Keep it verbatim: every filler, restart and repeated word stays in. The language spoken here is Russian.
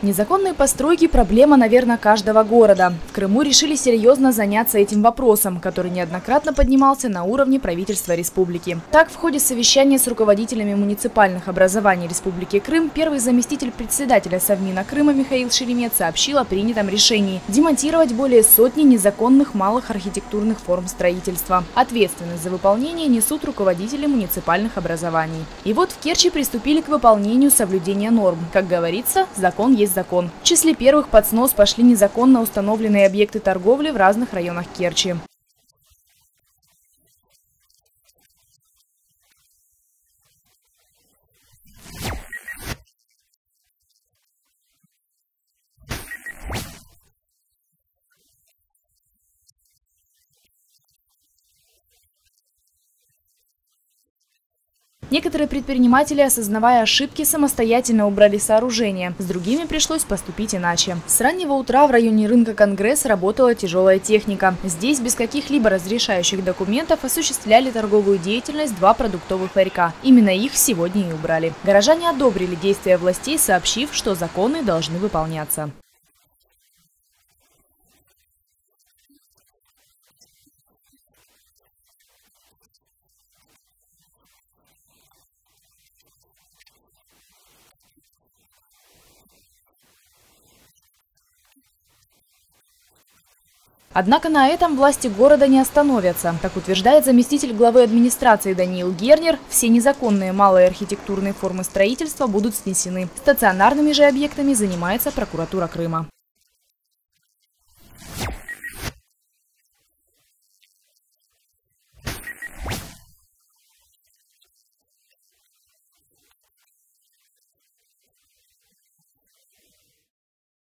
Незаконные постройки – проблема, наверное, каждого города. В Крыму решили серьезно заняться этим вопросом, который неоднократно поднимался на уровне правительства республики. Так, в ходе совещания с руководителями муниципальных образований Республики Крым первый заместитель председателя Совмина Крыма Михаил Шеремет сообщил о принятом решении демонтировать более сотни незаконных малых архитектурных форм строительства. Ответственность за выполнение несут руководители муниципальных образований. И вот в Керчи приступили к выполнению соблюдения норм. Как говорится, закон есть закон. В числе первых под снос пошли незаконно установленные объекты торговли в разных районах Керчи. Некоторые предприниматели, осознавая ошибки, самостоятельно убрали сооружения. С другими пришлось поступить иначе. С раннего утра в районе рынка «Конгресс» работала тяжелая техника. Здесь без каких-либо разрешающих документов осуществляли торговую деятельность два продуктовых ларька. Именно их сегодня и убрали. Горожане одобрили действия властей, сообщив, что законы должны выполняться. Однако на этом власти города не остановятся. Как утверждает заместитель главы администрации Даниил Гернер, все незаконные малые архитектурные формы строительства будут снесены. Стационарными же объектами занимается прокуратура Крыма.